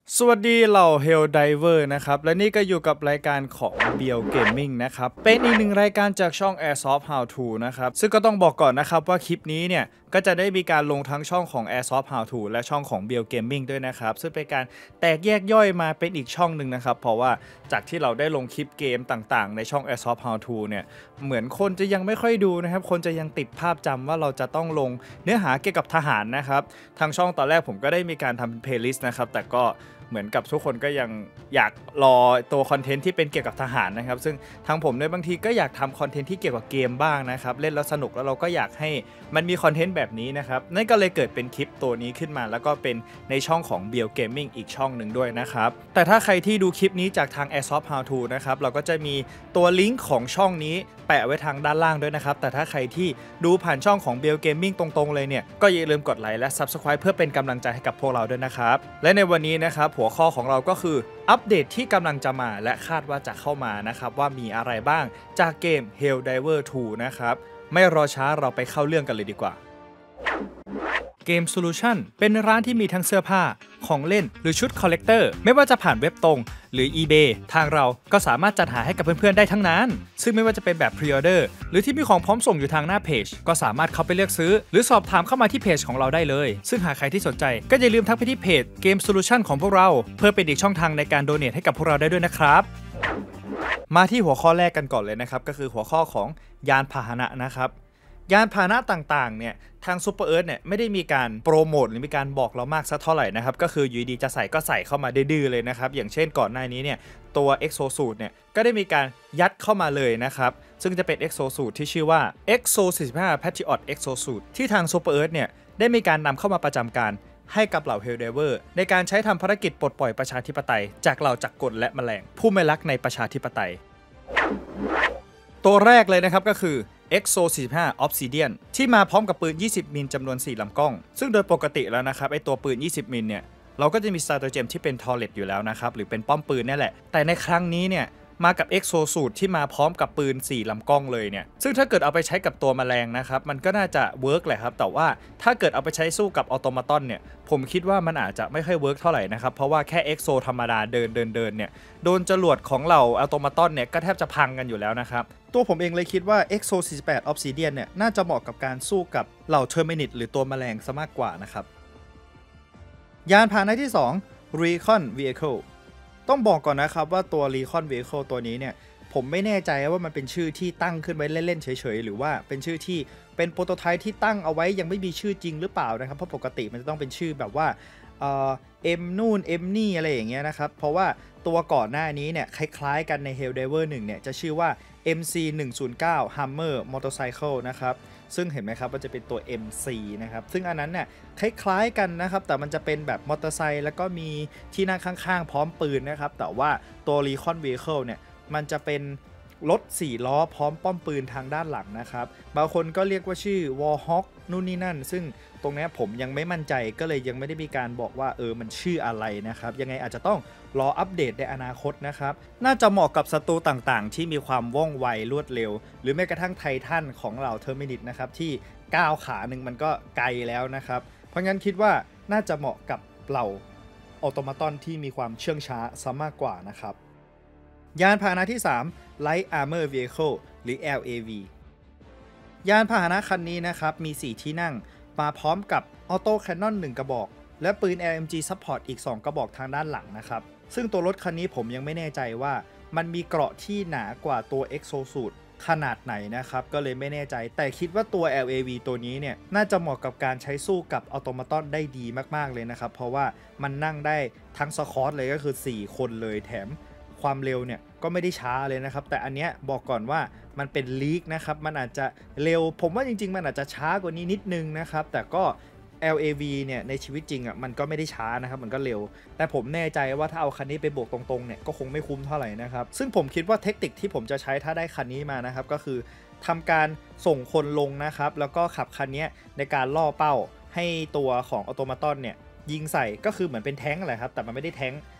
สวัสดีเหล่า Hell Diver นะครับและนี่ก็อยู่กับรายการของ BL Gaming นะครับเป็นอีกหนึ่งรายการจากช่อง Airsoft How To นะครับซึ่งก็ต้องบอกก่อนนะครับว่าคลิปนี้เนี่ยก็จะได้มีการลงทั้งช่องของ Airsoft How To และช่องของ BL Gaming ด้วยนะครับซึ่งเป็นการแตกแยกย่อยมาเป็นอีกช่องหนึ่งนะครับเพราะว่าจากที่เราได้ลงคลิปเกมต่างๆในช่อง Airsoft How To เนี่ยเหมือนคนจะยังไม่ค่อยดูนะครับคนจะยังติดภาพจำว่าเราจะต้องลงเนื้อหาเกี่ยวกับทหารนะครับทางช่องตอนแรกผมก็ได้มีการทำ playlist นะครับแต่ก็เหมือนกับทุกคนก็ยังอยากรอตัวคอนเทนต์ที่เป็นเกี่ยวกับทหารนะครับซึ่งทางผมเนี่ยบางทีก็อยากทำคอนเทนต์ที่เกี่ยวกับเกมบ้างนะครับเล่นแล้วสนุกแล้วเราก็อยากให้มันมีคอนเทนต์แบบนี้นะครับนั่นก็เลยเกิดเป็นคลิปตัวนี้ขึ้นมาแล้วก็เป็นในช่องของ BL Gaming อีกช่องหนึ่งด้วยนะครับแต่ถ้าใครที่ดูคลิปนี้จากทาง Airsoft How To นะครับเราก็จะมีตัวลิงก์ของช่องนี้แปะไว้ทางด้านล่างด้วยนะครับแต่ถ้าใครที่ดูผ่านช่องของ BL Gaming ตรงๆเลยเนี่ยก็อย่าลืมกดไลค์และ Subscribe เพื่อเป็นกำลังใจให้กับพวกเราด้วยนะครับและในวันนี้นะครับหัวข้อของเราก็คืออัปเดตที่กำลังจะมาและคาดว่าจะเข้ามานะครับว่ามีอะไรบ้างจากเกม Helldiver 2 นะครับไม่รอช้าเราไปเข้าเรื่องกันเลยดีกว่าเกม Solution เป็นร้านที่มีทั้งเสื้อผ้าของเล่นหรือชุดคอลเลกเตอร์ไม่ว่าจะผ่านเว็บตรงหรือ eBay ทางเราก็สามารถจัดหาให้กับเพื่อนๆได้ทั้งนั้นซึ่งไม่ว่าจะเป็นแบบ Pre-order หรือที่มีของพร้อมส่งอยู่ทางหน้าเพจก็สามารถเข้าไปเลือกซื้อหรือสอบถามเข้ามาที่เพจของเราได้เลยซึ่งหากใครที่สนใจก็อย่าลืมทักไปที่เพจ Game Solution ของพวกเราเพื่อเป็นอีกช่องทางในการโดเนทให้กับพวกเราได้ด้วยนะครับมาที่หัวข้อแรกกันก่อนเลยนะครับก็คือหัวข้อของยานพาหนะนะครับยานพาหนะต่างๆเนี่ยทาง Super Earth เนี่ยไม่ได้มีการโปรโมทหรือมีการบอกเรามากสักเท่าไหร่นะครับก็คืออยู่ดีจะใส่ก็ใส่เข้ามาดื้อๆเลยนะครับอย่างเช่นก่อนหน้านี้เนี่ยตัว Exosuit เนี่ยก็ได้มีการยัดเข้ามาเลยนะครับซึ่งจะเป็น Exosuit ที่ชื่อว่า Exo 45 Patriot Exosuit ที่ทาง Super Earth เนี่ยได้มีการนำเข้ามาประจำการให้กับเหล่า Helldiver ในการใช้ทำภารกิจปลดปล่อยประชาธิปไตยจากเหล่าจักรกลและแมลงผู้ไม่รักในประชาธิปไตยตัวแรกเลยนะครับก็คือ Exo 45 Obsidian ที่มาพร้อมกับปืน20มิลจำนวน4ลำกล้องซึ่งโดยปกติแล้วนะครับไอตัวปืน20มิลเนี่ยเราก็จะมี Stratagem ที่เป็น Turret อยู่แล้วนะครับหรือเป็นป้อมปืนนี่แหละแต่ในครั้งนี้เนี่ยมากับ Exo Suit ที่มาพร้อมกับปืน4ลำกล้องเลยเนี่ยซึ่งถ้าเกิดเอาไปใช้กับตัวแมลงนะครับมันก็น่าจะเวิร์กแหละครับแต่ว่าถ้าเกิดเอาไปใช้สู้กับออโตมาตอนเนี่ยผมคิดว่ามันอาจจะไม่ค่อยเวิร์กเท่าไหร่นะครับเพราะว่าแค่ Exo ธรรมดาเดินเนี่ยโดนจรวดของเหล่าออโตมาตอนเนี่ยก็แทบจะพังกันอยู่แล้วนะครับตัวผมเองเลยคิดว่า Exo 48 Obsidian เนี่ยน่าจะเหมาะกับการสู้กับเหล่า Terminid หรือตัวแมลงซะมากกว่านะครับยานพาหนะที่2 Recon Vehicleต้องบอกก่อนนะครับว่าตัว Recon Vehicle ตัวนี้เนี่ยผมไม่แน่ใจว่ามันเป็นชื่อที่ตั้งขึ้นไว้เล่นๆเฉยๆหรือว่าเป็นชื่อที่เป็นโปรโตไทป์ที่ตั้งเอาไว้ยังไม่มีชื่อจริงหรือเปล่านะครับเพราะปกติมันจะต้องเป็นชื่อแบบว่านู่น M นี่อะไรอย่างเงี้ยนะครับเพราะว่าตัวก่อนหน้านี้เนี่ยคล้ายๆกันใน Helldiver 1เนี่ยจะชื่อว่า MC 109 Hammer Motorcycle นะครับซึ่งเห็นไหมครับว่าจะเป็นตัว MC นะครับซึ่งอันนั้นเนี่ยคล้ายๆกันนะครับแต่มันจะเป็นแบบมอเตอร์ไซค์แล้วก็มีที่นั่งข้างๆพร้อมปืนนะครับแต่ว่าตัว Recon Vehicle เนี่ยมันจะเป็นรถ4ล้อพร้อมป้อมปืนทางด้านหลังนะครับบางคนก็เรียกว่าชื่อ Warhawk นู่นนี่นั่นซึ่งตรงนี้ผมยังไม่มั่นใจก็เลยยังไม่ได้มีการบอกว่ามันชื่ออะไรนะครับยังไงอาจจะต้องรออัปเดตในอนาคตนะครับน่าจะเหมาะกับศัตรูต่างๆที่มีความว่องไวรวดเร็วหรือแม้กระทั่งไททันของเหล่าเทอร์มินิตนะครับที่ก้าวขาหนึ่งมันก็ไกลแล้วนะครับเพราะงั้นคิดว่าน่าจะเหมาะกับเหล่าออโตมาตอนที่มีความเชื่องช้าซะมากกว่านะครับยานพาหนะที่3 Light Armor Vehicle หรือ LAV ยานพาหนะคันนี้นะครับมี4ที่นั่งมาพร้อมกับออโต้แคนนอน1กระบอกและปืน LMG Support อีก2กระบอกทางด้านหลังนะครับซึ่งตัวรถคันนี้ผมยังไม่แน่ใจว่ามันมีเกราะที่หนากว่าตัว Exosuit ขนาดไหนนะครับก็เลยไม่แน่ใจแต่คิดว่าตัว LAV ตัวนี้เนี่ยน่าจะเหมาะกับการใช้สู้กับออโตมาตอนได้ดีมากๆเลยนะครับเพราะว่ามันนั่งได้ทั้งสควอตเลยก็คือ4คนเลยแถมความเร็วเนี่ยก็ไม่ได้ช้าเลยนะครับแต่อันเนี้ยบอกก่อนว่ามันเป็นลีกนะครับมันอาจจะเร็วผมว่าจริงๆมันอาจจะช้ากว่านี้นิดนึงนะครับแต่ก็ LAV เนี่ยในชีวิตจริงอ่ะมันก็ไม่ได้ช้านะครับมันก็เร็วแต่ผมแน่ใจว่าถ้าเอาคันนี้ไปบวกตรงๆเนี่ยก็คงไม่คุ้มเท่าไหร่นะครับซึ่งผมคิดว่าเทคนิคที่ผมจะใช้ถ้าได้คันนี้มานะครับก็คือทำการส่งคนลงนะครับแล้วก็ขับคันนี้ในการล่อเป้าให้ตัวของออโตมาตอนเนี่ยยิงใส่ก็คือเหมือนเป็นแท้งอะไรครับแต่มันไม่ได้แท้ง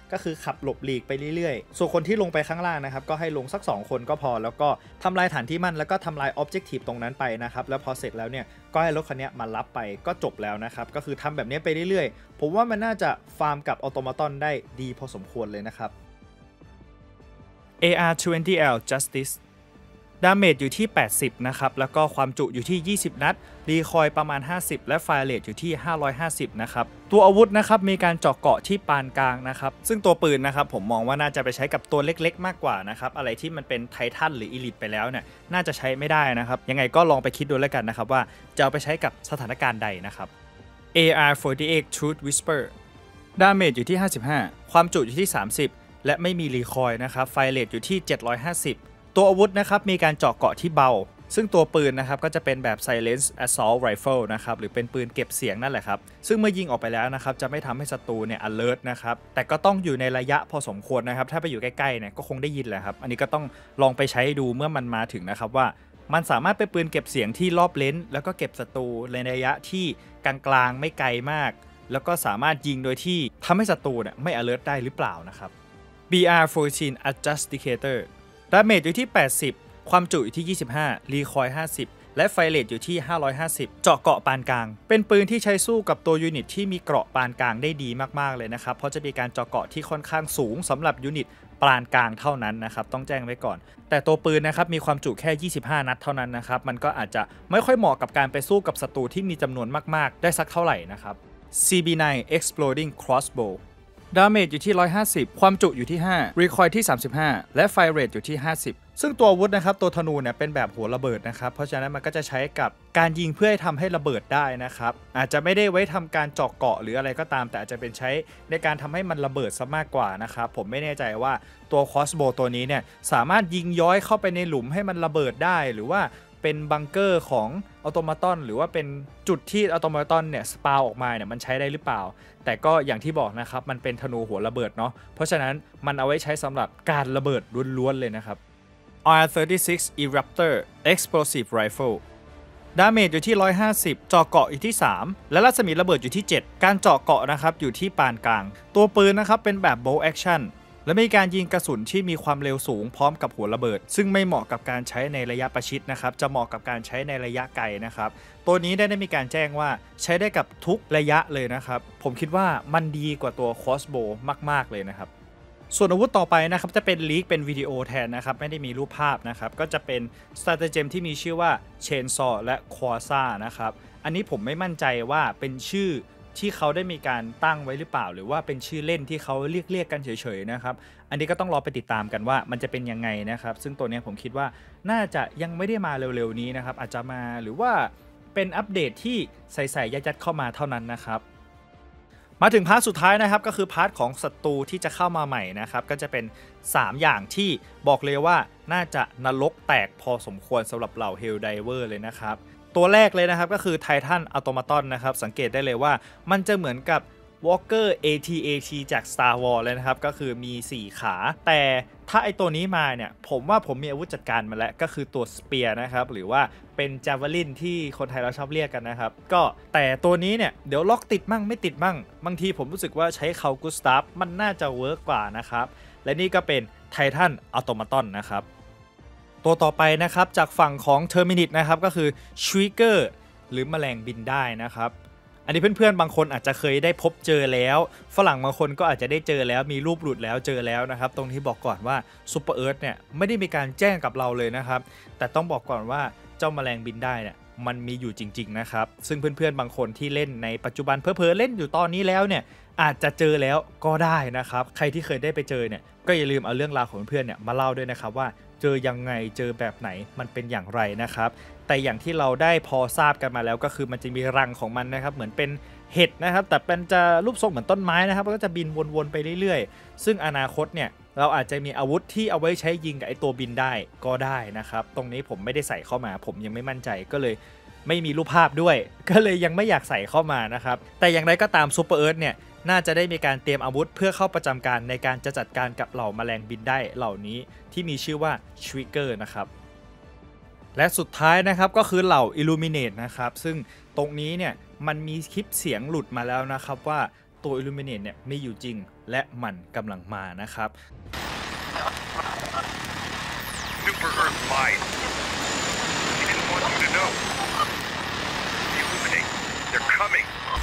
ก็คือขับหลบหลีกไปเรื่อยๆส่วนคนที่ลงไปข้างล่างนะครับก็ให้ลงสัก2คนก็พอแล้วก็ทำลายฐานที่มั่นแล้วก็ทำลายออบเจกตีฟตรงนั้นไปนะครับแล้วพอเสร็จแล้วเนี่ยก็ให้รถคันนี้มารับไปก็จบแล้วนะครับก็คือทำแบบนี้ไปเรื่อยๆผมว่ามันน่าจะฟาร์มกับออโตมาตอนได้ดีพอสมควรเลยนะครับ AR-20L Justice ดาเมจอยู่ที่80นะครับแล้วก็ความจุอยู่ที่20นัดรีคอยประมาณ50และไฟเรทอยู่ที่550นะครับตัวอาวุธนะครับมีการเจาะเกาะที่ปานกลางนะครับซึ่งตัวปืนนะครับผมมองว่าน่าจะไปใช้กับตัวเล็กๆมากกว่านะครับอะไรที่มันเป็นไททันหรืออีลิทไปแล้วเนี่ยน่าจะใช้ไม่ได้นะครับยังไงก็ลองไปคิดดูแล้วกันนะครับว่าจะเอาไปใช้กับสถานการณ์ใดนะครับ AR-48 Truth Whisper ดาเมจอยู่ที่55ความจุอยู่ที่30และไม่มีรีคอยนะครับไฟเรทอยู่ที่750ตัวอาวุธนะครับมีการเจาะเกาะที่เบาซึ่งตัวปืนนะครับก็จะเป็นแบบ Silence Assault Rifle นะครับหรือเป็นปืนเก็บเสียงนั่นแหละครับซึ่งเมื่อยิงออกไปแล้วนะครับจะไม่ทำให้ศัตรูเนี่ย alert นะครับแต่ก็ต้องอยู่ในระยะพอสมควรนะครับถ้าไปอยู่ใกล้ๆเนี่ยก็คงได้ยินแหละครับอันนี้ก็ต้องลองไปใช้ดูเมื่อมันมาถึงนะครับว่ามันสามารถเป็นปืนเก็บเสียงที่รอบเลนแล้วก็เก็บศัตรูในระยะที่กลางๆไม่ไกลมากแล้วก็สามารถยิงโดยที่ทำให้ศัตรูเนี่ยไม่ alert ได้หรือเปล่านะครับ BR-14 Adjudicator ดาเมจอยู่ที่80ความจุอยู่ที่25รีคอย50และไฟเรทอยู่ที่550เจาะเกาะปานกลางเป็นปืนที่ใช้สู้กับตัวยูนิตที่มีเกราะปานกลางได้ดีมากๆเลยนะครับเพราะจะมีการเจาะเกาะที่ค่อนข้างสูงสำหรับยูนิตปานกลางเท่านั้นนะครับต้องแจ้งไว้ก่อนแต่ตัวปืนนะครับมีความจุแค่25นัดเท่านั้นนะครับมันก็อาจจะไม่ค่อยเหมาะกับการไปสู้กับศัตรูที่มีจำนวนมากๆได้สักเท่าไหร่นะครับ CB9 Exploding Crossbowดาเมจอยู่ที่150ความจุอยู่ที่5รีคอยที่35และไฟเรทอยู่ที่50ซึ่งตัวอาวุธนะครับตัวธนูเนี่ยเป็นแบบหัวระเบิดนะครับเพราะฉะนั้นมันก็จะใช้กับการยิงเพื่อให้ทำให้ระเบิดได้นะครับอาจจะไม่ได้ไว้ทำการเจาะเกาะหรืออะไรก็ตามแต่อาจจะเป็นใช้ในการทำให้มันระเบิดซะมากกว่านะครับผมไม่แน่ใจว่าตัวคอสโบตัวนี้เนี่ยสามารถยิงย้อยเข้าไปในหลุมให้มันระเบิดได้หรือว่าเป็นบังเกอร์ของออโตมาตอนหรือว่าเป็นจุดที่ออโตมาตอนเนี่ยสปาวออกมาเนี่ยมันใช้ได้หรือเปล่าแต่ก็อย่างที่บอกนะครับมันเป็นธนูหัวระเบิดเนาะเพราะฉะนั้นมันเอาไว้ใช้สำหรับการระเบิดล้วนๆเลยนะครับ R36 Eruptor Explosive Rifle ดาเมจอยู่ที่150เจาะเกาะอยู่ที่3และรัศมีระเบิดอยู่ที่7การเจาะเกาะนะครับอยู่ที่ปานกลางตัวปืนนะครับเป็นแบบ Bolt Actionและมีการยิงกระสุนที่มีความเร็วสูงพร้อมกับหัวระเบิดซึ่งไม่เหมาะกับการใช้ในระยะประชิดนะครับจะเหมาะกับการใช้ในระยะไกลนะครับตัวนี้ได้มีการแจ้งว่าใช้ได้กับทุกระยะเลยนะครับผมคิดว่ามันดีกว่าตัว Crossbow มากๆเลยนะครับส่วนอาวุธต่อไปนะครับจะเป็นลีกเป็นวิดีโอแทนนะครับไม่ได้มีรูปภาพนะครับก็จะเป็น Stratagem ที่มีชื่อว่า Chainsaw และ Quasar นะครับอันนี้ผมไม่มั่นใจว่าเป็นชื่อที่เขาได้มีการตั้งไว้หรือเปล่าหรือว่าเป็นชื่อเล่นที่เขาเรียกกันเฉยๆนะครับอันนี้ก็ต้องรอไปติดตามกันว่ามันจะเป็นยังไงนะครับซึ่งตัวนี้ผมคิดว่าน่าจะยังไม่ได้มาเร็วๆนี้นะครับอาจจะมาหรือว่าเป็นอัปเดตที่ใส่ๆยัดๆเข้ามาเท่านั้นนะครับมาถึงพาร์ทสุดท้ายนะครับก็คือพาร์ทของศัตรูที่จะเข้ามาใหม่นะครับก็จะเป็น3อย่างที่บอกเลยว่าน่าจะนรกแตกพอสมควรสำหรับเหล่า Helldiver เลยนะครับตัวแรกเลยนะครับก็คือ Titan Automaton นะครับสังเกตได้เลยว่ามันจะเหมือนกับ Walker AT-AT จาก Star Wars เลยนะครับก็คือมี4ขาแต่ถ้าไอตัวนี้มาเนี่ยผมว่าผมมีอาวุธจัดการมาแล้วก็คือตัว Spear นะครับหรือว่าเป็น Javelin ที่คนไทยเราชอบเรียกกันนะครับก็แต่ตัวนี้เนี่ยเดี๋ยวล็อกติดมั่งไม่ติดมั่งบางทีผมรู้สึกว่าใช้เขากูสตาฟมันน่าจะเวิร์กกว่านะครับและนี่ก็เป็น Titan Automaton นะครับตัวต่อไปนะครับจากฝั่งของ Terminid นะครับก็คือ Shrieker หรือแมลงบินได้นะครับอันนี้เพื่อนๆบางคนอาจจะเคยได้พบเจอแล้วฝรั่งบางคนก็อาจจะได้เจอแล้วมีรูปหลุดแล้วเจอแล้วนะครับตรงที่บอกก่อนว่า Super Earth เนี่ยไม่ได้มีการแจ้งกับเราเลยนะครับแต่ต้องบอกก่อนว่าเจ้าแมลงบินได้เนี่ยมันมีอยู่จริงๆนะครับซึ่งเพื่อนๆบางคนที่เล่นในปัจจุบันเผลอๆเล่นอยู่ตอนนี้แล้วเนี่ยอาจจะเจอแล้วก็ได้นะครับใครที่เคยได้ไปเจอเนี่ยก็อย่าลืมเอาเรื่องราวของเพื่อนเนี่ยมาเล่าด้วยนะครับว่าเจอยังไงเจอแบบไหนมันเป็นอย่างไรนะครับแต่อย่างที่เราได้พอทราบกันมาแล้วก็คือมันจะมีรังของมันนะครับเหมือนเป็นเห็ดนะครับแต่เป็นจะรูปทรงเหมือนต้นไม้นะครับก็จะบินวนๆไปเรื่อยๆซึ่งอนาคตเนี่ยเราอาจจะมีอาวุธที่เอาไว้ใช้ยิงกับไอตัวบินได้ก็ได้นะครับตรงนี้ผมไม่ได้ใส่เข้ามาผมยังไม่มั่นใจก็เลยไม่มีรูปภาพด้วยก็เลยยังไม่อยากใส่เข้ามานะครับแต่อย่างไรก็ตามซูเปอร์เอิร์ธเนี่ยน่าจะได้มีการเตรียมอาวุธเพื่อเข้าประจำการในการจะจัดการกับเหล่าแมลงบินได้เหล่านี้ที่มีชื่อว่า Shrieker นะครับและสุดท้ายนะครับก็คือเหล่า Illuminate นะครับซึ่งตรงนี้เนี่ยมันมีคลิปเสียงหลุดมาแล้วนะครับว่าตัว Illuminate เนี่ยมีอยู่จริงและมันกำลังมานะครับ Super Earth lied. He didn't want you to know. The Illuminate, they're coming.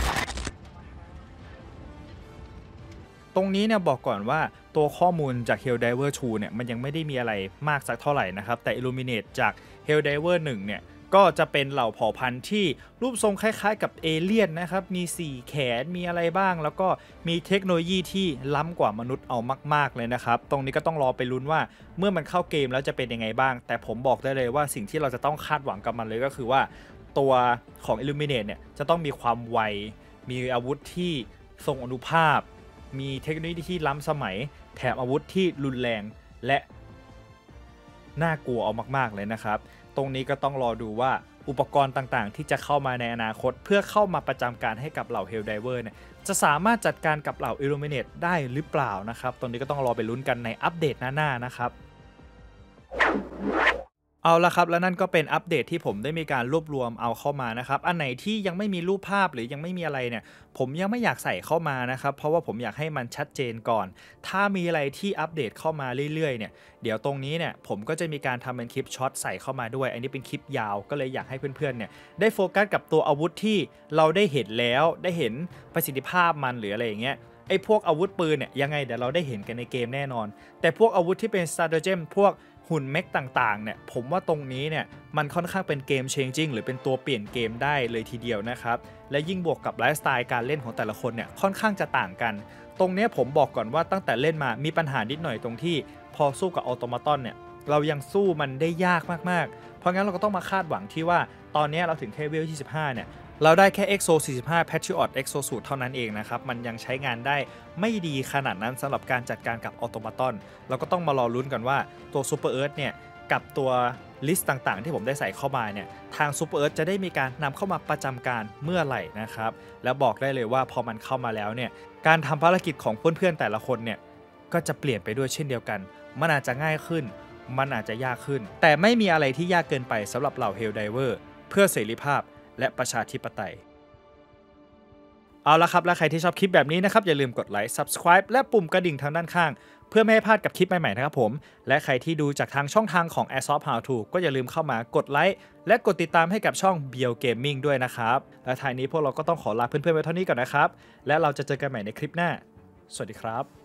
ตรงนี้เนี่ยบอกก่อนว่าตัวข้อมูลจาก Helldiver 2 เนี่ยมันยังไม่ได้มีอะไรมากสักเท่าไหร่นะครับแต่ Illuminate จาก Helldiver 1 เนี่ยก็จะเป็นเหล่าเผ่าพันธุ์ที่รูปทรงคล้ายๆกับเอเลี่ยนนะครับมี4แขนมีอะไรบ้างแล้วก็มีเทคโนโลยีที่ล้ำกว่ามนุษย์เอามากๆเลยนะครับตรงนี้ก็ต้องรอไปลุ้นว่าเมื่อมันเข้าเกมแล้วจะเป็นยังไงบ้างแต่ผมบอกได้เลยว่าสิ่งที่เราจะต้องคาดหวังกับมันเลยก็คือว่าตัวของ Illuminate เนี่ยจะต้องมีความไวมีอาวุธที่ทรงอนุภาพมีเทคโนโลยีที่ล้ำสมัยแถมอาวุธที่รุนแรงและน่ากลัวเอามากๆเลยนะครับตรงนี้ก็ต้องรอดูว่าอุปกรณ์ต่างๆที่จะเข้ามาในอนาคตเพื่อเข้ามาประจำการให้กับเหล่า Helldiver เนี่ยจะสามารถจัดการกับเหล่า Illuminate ได้หรือเปล่านะครับตรงนี้ก็ต้องรอไปลุ้นกันในอัปเดตหน้าๆนะครับเอาละครับแล้วนั่นก็เป็นอัปเดตที่ผมได้มีการรวบรวมเอาเข้ามานะครับอันไหนที่ยังไม่มีรูปภาพหรือยังไม่มีอะไรเนี่ยผมยังไม่อยากใส่เข้ามานะครับเพราะว่าผมอยากให้มันชัดเจนก่อนถ้ามีอะไรที่อัปเดตเข้ามาเรื่อยๆเนี่ยเดี๋ยวตรงนี้เนี่ยผมก็จะมีการทำเป็นคลิปช็อตใส่เข้ามาด้วยอันนี้เป็นคลิปยาวก็เลยอยากให้เพื่อนๆเนี่ยได้โฟกัสกับตัวอาวุธที่เราได้เห็นแล้วได้เห็นประสิทธิภาพมันหรืออะไรอย่างเงี้ยไอ้พวกอาวุธปืนเนี่ยยังไงเดี๋ยวเราได้เห็นกันในเกมแน่นอนแต่พวกอาวุธที่เป็น Stratagem พวกหุ่นเมกต่างๆเนี่ยผมว่าตรงนี้เนี่ยมันค่อนข้างเป็นเกม changing หรือเป็นตัวเปลี่ยนเกมได้เลยทีเดียวนะครับและยิ่งบวกกับไลฟ์สไตล์การเล่นของแต่ละคนเนี่ยค่อนข้างจะต่างกันตรงนี้ผมบอกก่อนว่าตั้งแต่เล่นมามีปัญหานิดหน่อยตรงที่พอสู้กับออโตมาตอนเนี่ยเรายังสู้มันได้ยากมากๆเพราะงั้นเราก็ต้องมาคาดหวังที่ว่าตอนนี้เราถึงแค่เวลที่15เนี่ยเราได้แค่ EXO 45 Patriot EXO Suit เท่านั้นเองนะครับมันยังใช้งานได้ไม่ดีขนาดนั้นสำหรับการจัดการกับออโตมาตอนเราก็ต้องมารอลุ้นกันว่าตัว Super Earth เนี่ยกับตัวลิสต์ต่างๆที่ผมได้ใส่เข้ามาเนี่ยทาง Super Earth จะได้มีการนำเข้ามาประจำการเมื่อไหร่นะครับแล้วบอกได้เลยว่าพอมันเข้ามาแล้วเนี่ยการทำภารกิจของเพื่อนๆแต่ละคนเนี่ยก็จะเปลี่ยนไปด้วยเช่นเดียวกันมันอาจจะง่ายขึ้นมันอาจจะยากขึ้นแต่ไม่มีอะไรที่ยากเกินไปสำหรับเหล่า Helldiver เพื่อเสรีภาพและประชาธิปไตยเอาละครับและใครที่ชอบคลิปแบบนี้นะครับอย่าลืมกดไลค์ Subscribe และปุ่มกระดิ่งทางด้านข้างเพื่อไม่ให้พลาดกับคลิปใหม่ๆนะครับผมและใครที่ดูจากทางช่องทางของ Airsoft How To ก็อย่าลืมเข้ามากดไลค์และกดติดตามให้กับช่อง Bio Gaming ด้วยนะครับและท้ายนี้พวกเราก็ต้องขอลาเพื่อนๆไว้เท่านี้ก่อนนะครับและเราจะเจอกันใหม่ในคลิปหน้าสวัสดีครับ